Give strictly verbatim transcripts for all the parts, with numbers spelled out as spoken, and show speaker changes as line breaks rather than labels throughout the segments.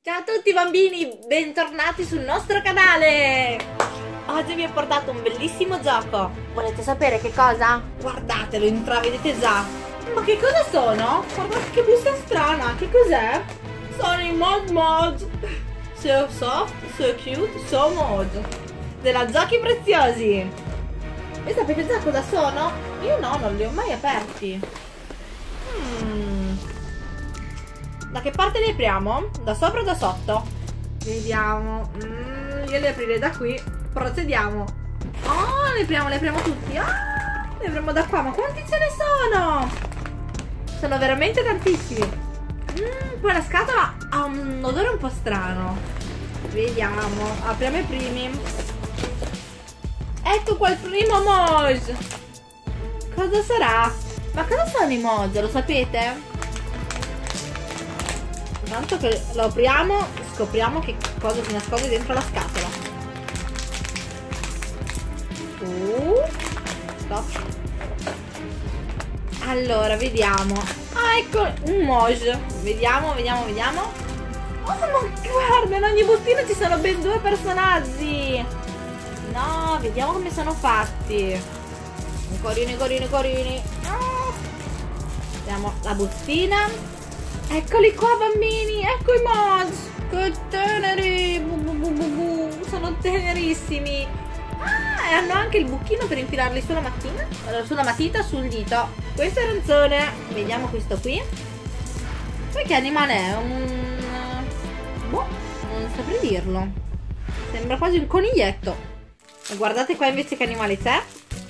Ciao a tutti bambini, bentornati sul nostro canale! Oggi vi ho portato un bellissimo gioco. Volete sapere che cosa? Guardatelo, intravedete già. Ma che cosa sono? Guardate che busta strana, che cos'è? Sono i Mod Mod. So soft, so cute, so mod. Della Giochi Preziosi. E sapete già cosa sono? Io no, non li ho mai aperti. Hmm. Da che parte li apriamo? Da sopra o da sotto? Vediamo. Mm, io li aprirei da qui. Procediamo. Oh, li apriamo, li apriamo tutti. Ah, li apriamo da qua. Ma quanti ce ne sono? Sono veramente tantissimi. Mm, poi la scatola ha un odore un po' strano. Vediamo. Apriamo i primi. Ecco qua il primo Moj. Cosa sarà? Ma cosa sono i Moj? Lo sapete? Tanto che lo apriamo, scopriamo che cosa si nasconde dentro la scatola. Uh, stop. Allora, vediamo. Ah, ecco un Moj. Vediamo, vediamo, vediamo. Oh, ma guarda, in ogni bustina ci sono ben due personaggi. No, vediamo come sono fatti. Corini, corini, corini. Oh. Vediamo la bustina. Eccoli qua bambini, ecco i Moj. Che teneri, bu, bu, bu, bu, bu. Sono tenerissimi. Ah, e hanno anche il buchino per infilarli sulla mattina, sulla matita, sul dito. Questo è arancione. Vediamo questo qui. Poi che animale è? Un... boh, non saprei dirlo. Sembra quasi un coniglietto. E guardate qua invece che animale c'è.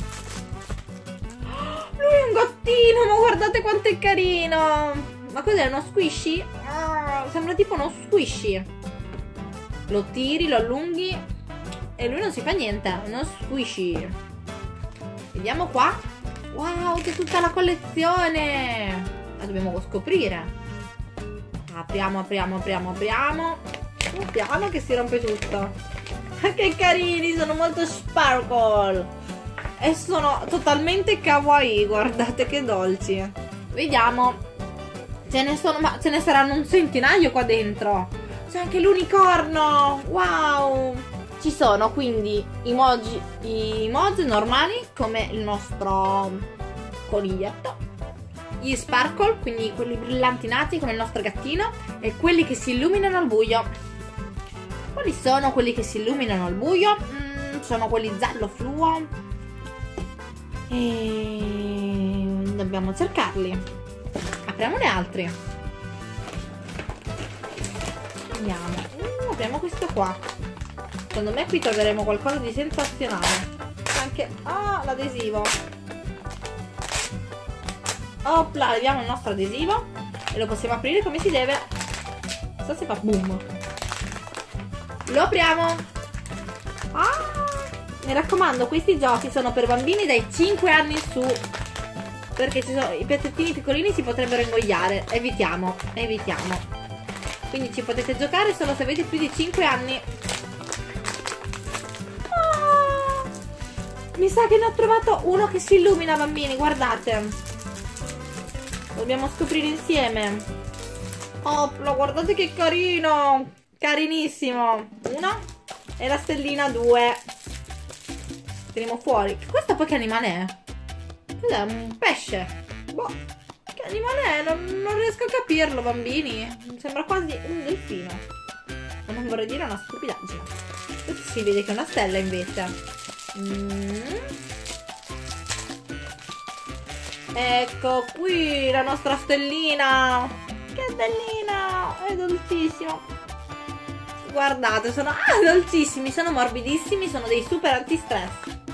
Lui è un gattino, ma guardate quanto è carino. Ma cos'è? Uno squishy? Oh, sembra tipo uno squishy. Lo tiri, lo allunghi e lui non si fa niente. Uno squishy. Vediamo qua. Wow, c'è tutta la collezione. La dobbiamo scoprire. Apriamo, apriamo, apriamo, apriamo. Oh, piano che si rompe tutto. Che carini, sono molto sparkle. E sono totalmente kawaii. Guardate che dolci. Vediamo. Ce ne sono, ma ce ne saranno un centinaio qua dentro. C'è anche l'unicorno. Wow. Ci sono quindi i Moj, i Moj normali, come il nostro coniglietto. Gli sparkle, quindi quelli brillantinati come il nostro gattino. E quelli che si illuminano al buio. Quali sono quelli che si illuminano al buio? Mm, sono quelli giallo fluo. E dobbiamo cercarli. Apriamone altri. Andiamo. Uh, apriamo questo qua. Secondo me qui troveremo qualcosa di sensazionale. Anche... ah, l'adesivo. Opla, leviamo il nostro adesivo. E lo possiamo aprire come si deve. Non so se fa boom. Lo apriamo. Ah, mi raccomando, questi giochi sono per bambini dai cinque anni in su. Perché ci sono, i pezzettini piccolini si potrebbero ingoiare. Evitiamo, evitiamo. Quindi ci potete giocare solo se avete più di cinque anni. Oh, mi sa che ne ho trovato uno che si illumina bambini, guardate. Dobbiamo scoprire insieme. Oh, guardate che carino. Carinissimo. Uno. E la stellina due. Teniamo fuori. Questo poi che animale è? Cos'è? Un pesce? Boh, che animale è? Non, non riesco a capirlo, bambini. Sembra quasi un delfino. Ma non vorrei dire una stupidaggine. Questo si vede che è una stella invece. Mm. Ecco qui la nostra stellina. Che bellina! È dolcissimo. Guardate, sono ah, dolcissimi, sono morbidissimi, sono dei super antistress.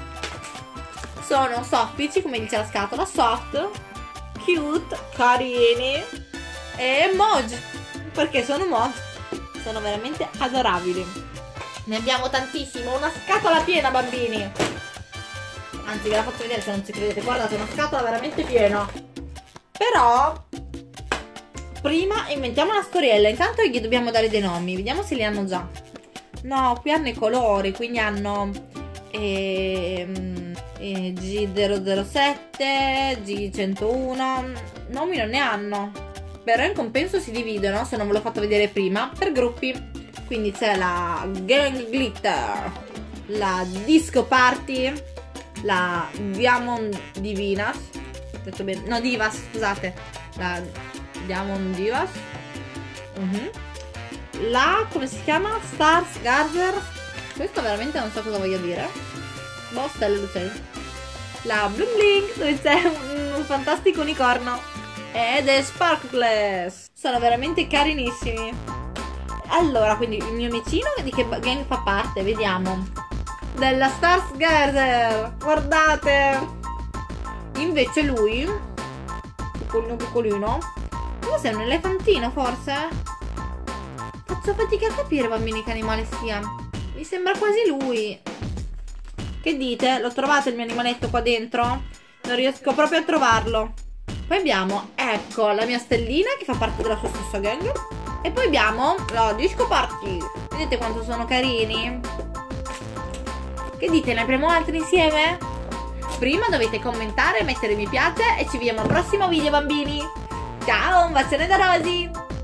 Sono soffici, come dice la scatola, soft, cute, carini e Moj, perché sono Moj. Sono veramente adorabili. Ne abbiamo tantissimo, una scatola piena bambini. Anzi ve la faccio vedere se non ci credete. Guardate, una scatola veramente piena. Però prima inventiamo una storiella. Intanto gli dobbiamo dare dei nomi. Vediamo se li hanno già. No, qui hanno i colori, quindi hanno ehm, G zero zero sette, G centouno, nomi non ne hanno. però in compenso si dividono, se non ve l'ho fatto vedere prima, per gruppi. Quindi c'è la Gang Glitter, la Disco Party, la Diamond Divinas, detto bene, no Divas, scusate, la Diamond Divas, uh-huh. La, come si chiama? Stars Garter, questo veramente non so cosa voglia dire, boh, stelle lucenti. La Bling Bling, dove c'è un, un fantastico unicorno, ed è Sparkless, sono veramente carinissimi. Allora, quindi il mio vicino di che gang fa parte? Vediamo. Della Stars Garter, guardate. Invece lui, piccolino piccolino, cos'è, un elefantino forse? Faccio fatica a capire, bambini, che animale sia. Mi sembra quasi lui. Che dite? Lo trovate il mio animaletto qua dentro? Non riesco proprio a trovarlo. Poi abbiamo, ecco, la mia stellina che fa parte della sua stessa gang. E poi abbiamo la Disco Party. Vedete quanto sono carini? Che dite, ne apriamo altri insieme? Prima dovete commentare, mettere mi piace e ci vediamo al prossimo video, bambini. Ciao, un bacione da Rosy.